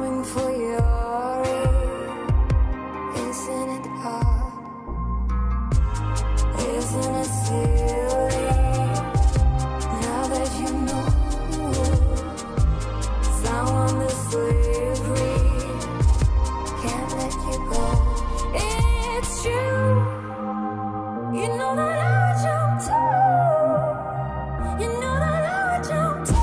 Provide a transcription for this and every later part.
coming for your ear. Isn't it odd? Isn't it silly? Now that you know someone is slavery, can't let you go. It's true. You know that I would jump too. You know that I would jump too.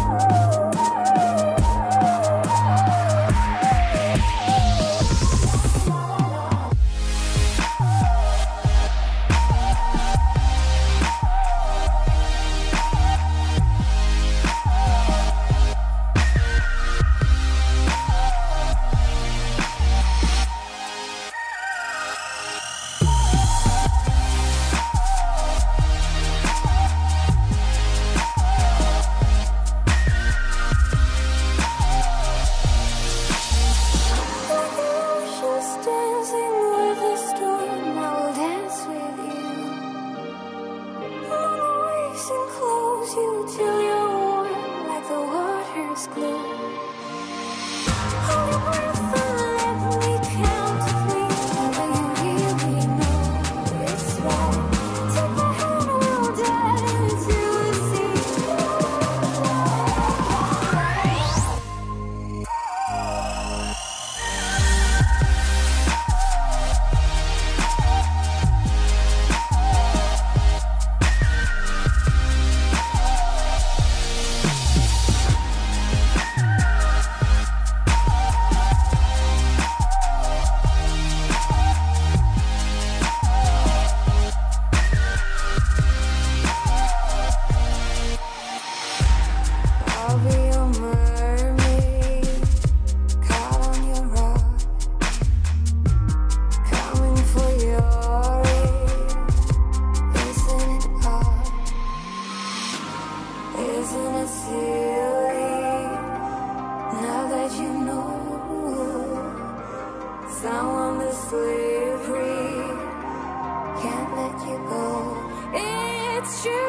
Isn't it silly? Now that you know someone is slavery, can't let you go. It's true.